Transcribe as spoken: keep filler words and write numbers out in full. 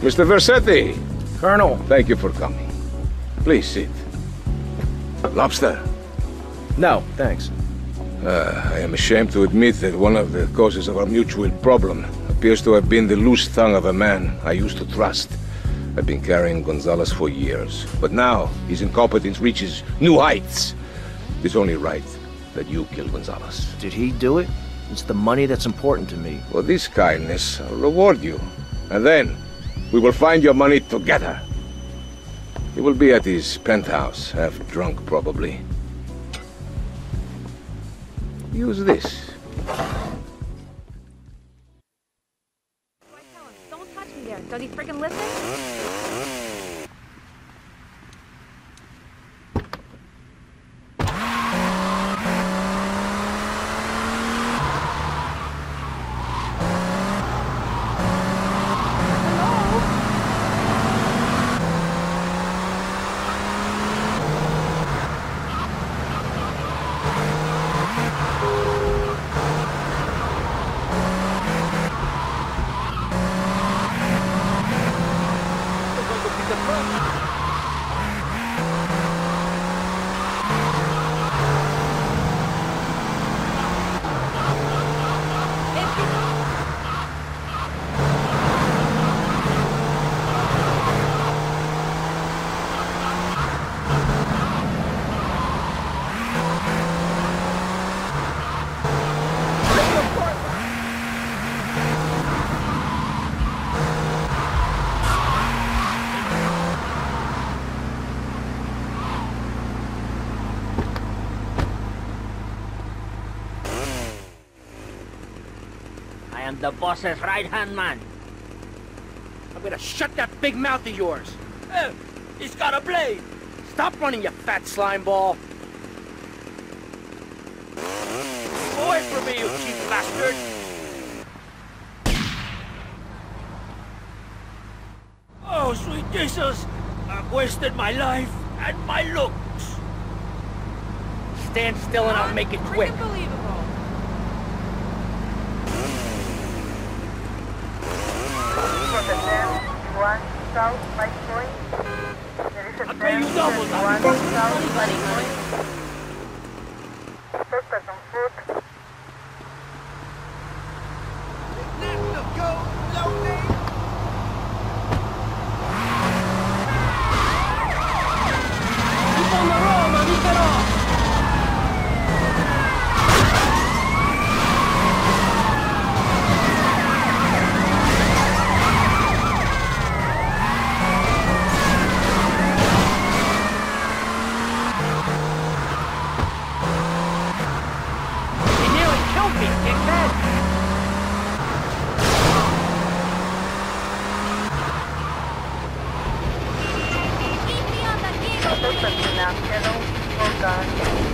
Mister Versetti. Colonel. Thank you for coming. Please sit. Lobster? No, thanks. Uh, I am ashamed to admit that one of the causes of our mutual problem appears to have been the loose tongue of a man I used to trust. I've been carrying Gonzalez for years, but now his incompetence reaches new heights. It's only right that you kill Gonzalez. Did he do it? It's the money that's important to me. For this kindness, I'll reward you. And then, we will find your money together. He will be at his penthouse, half drunk probably. Use this. Don't touch me there. Does he freaking listen? I am the boss's right-hand man. I'm gonna shut that big mouth of yours. Hey, he's got a blade. Stop running, you fat slime ball. Away from me, you cheap bastard. Oh, sweet Jesus. I've wasted my life and my looks. Stand still and I'll make it quick. Unbelievable. One South Light Point. There is a I'll pay you double that. one South Light Point. Suspect on foot. Keep on the road, mamífero. Suspect in Amsterdam. Hold on.